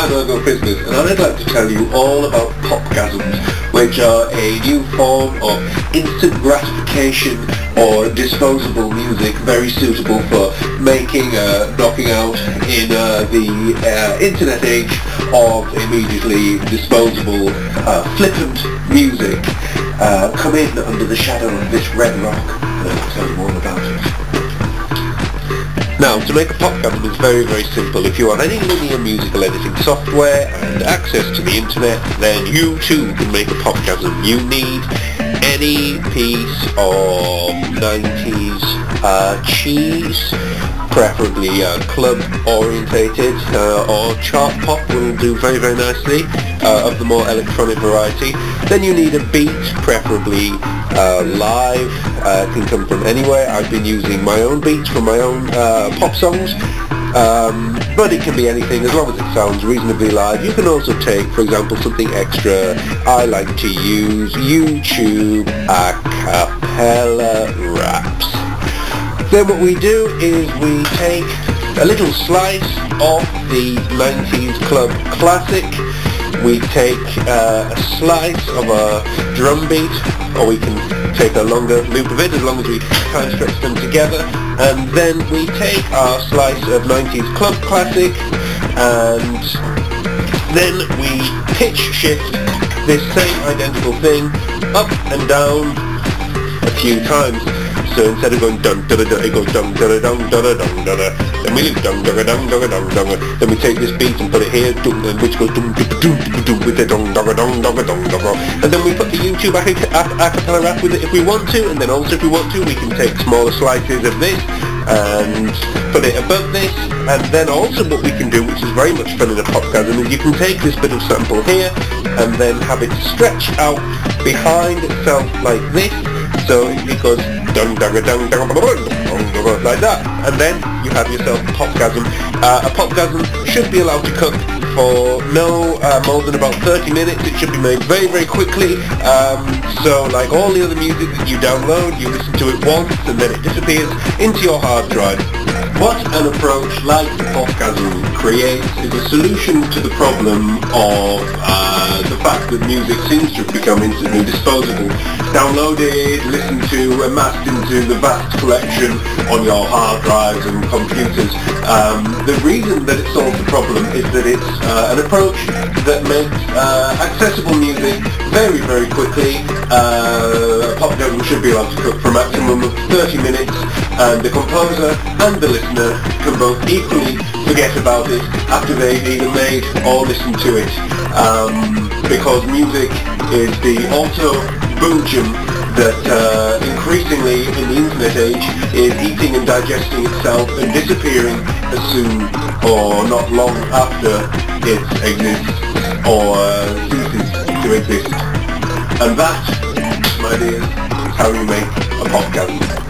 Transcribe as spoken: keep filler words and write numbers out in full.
I'm Ergo Christmas, and I'd like to tell you all about popgasms, which are a new form of instant gratification or disposable music, very suitable for making, uh, knocking out in uh, the uh, internet age of immediately disposable, uh, flippant music. Uh, come in under the shadow of this red rock, and I'll tell you all about it. Now, to make a popgasm is very, very simple. If you have any linear musical editing software and access to the internet, then you too can make a popgasm. You need any piece of nineties uh, cheese, preferably uh, club orientated, uh, or chart pop will do very, very nicely, uh, of the more electronic variety. Then you need a beat, preferably uh, live, uh, can come from anywhere. I've been using my own beats from my own uh, pop songs, um, but it can be anything as long as it sounds reasonably live. You can also take, for example, something extra. I like to use YouTube a cappella raps. Then what we do is we take a little slice of the nineties club classic. We take uh, a slice of a drum beat, or we can take a longer loop of it as long as we time stretch them together. And then we take our slice of nineties club classic, and then we pitch shift this same identical thing up and down a few times. So instead of going dun da da da, it goes dun da da dun da da dun da da. Then we leave dun da da dun da da dun da da. Then we take this beat and put it here, dun, and which goes dun da dun da dun with the dun da da dun da da dun da da. And then we put the YouTube a cappella rap with it if we want to, and then also if we want to, we can take smaller slices of this and put it above this. And then also what we can do, which is very much fun in a popgasm, is you can take this bit of sample here and then have it stretch out behind itself like this. So it goes dun dun dun dun dun like that, and then you have yourself a popgasm. Uh, a popgasm should be allowed to cook for no uh, more than about thirty minutes. It should be made very, very quickly. Um, so like all the other music that you download, you listen to it once and then it disappears into your hard drive. What an approach like the popgasm creates is a solution to the problem of uh, the fact that music seems to have become instantly disposable. Downloaded, listened to, amassed into the vast collection on your hard drives and computers. Um, the reason that it solves the problem is that it's uh, an approach that makes uh, accessible music very, very quickly. Uh, a popgasm should be allowed to cook for a maximum of thirty minutes, and the composer and the listener can both equally forget about it after they've either made or listened to it, um, because music is the auto-boojum that uh, increasingly in the internet age is eating and digesting itself and disappearing as soon or not long after it exists or uh, ceases to exist. And that, my dears, is how you make a popgasm.